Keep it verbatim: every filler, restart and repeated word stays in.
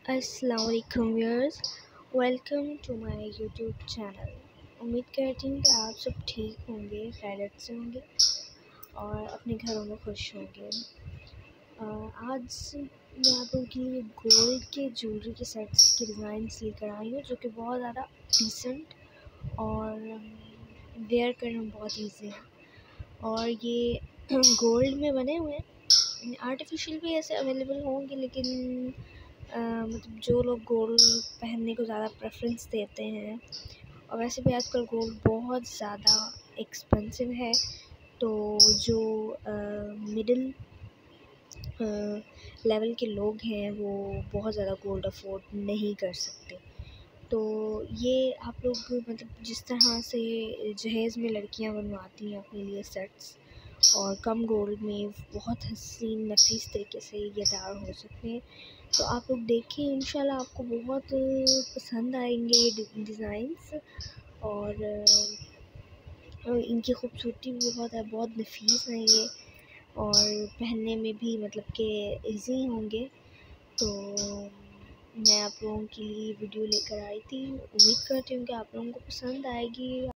अस्सलाम वालेकुम viewers, welcome to my YouTube channel. उम्मीद करती हूँ कि आप सब ठीक होंगे, खैरियत से होंगे और अपने घरों में खुश होंगे। अ, आज मैं आप लोगों के लिए गोल्ड के ज्वेलरी के सेट्स के डिज़ाइंस लेकर आई हूँ, जो कि बहुत ज़्यादा डिसेंट और वेयर करना बहुत ईजी है। और ये गोल्ड में बने हुए हैं। आर्टिफिशियल भी ऐसे अवेलेबल होंगे, लेकिन अ, मतलब जो लोग गोल्ड पहनने को ज़्यादा प्रेफरेंस देते हैं, और वैसे भी आजकल गोल्ड बहुत ज़्यादा एक्सपेंसिव है, तो जो मिडिल लेवल के लोग हैं वो बहुत ज़्यादा गोल्ड अफोर्ड नहीं कर सकते। तो ये आप लोग मतलब जिस तरह से जहेज़ में लड़कियां बनवाती हैं अपने लिए सेट्स, और कम गोल्ड में बहुत हसीन नफीस तरीके से ये तैयार हो सकते हैं, तो आप लोग देखें, इंशाल्लाह आपको बहुत पसंद आएंगे ये डिज़ाइंस। और इनकी खूबसूरती भी बहुत है, बहुत नफीस हैं ये, और पहनने में भी मतलब कि इजी होंगे। तो मैं आप लोगों के लिए वीडियो लेकर आई थी। उम्मीद करती हूँ कि आप लोगों को पसंद आएगी।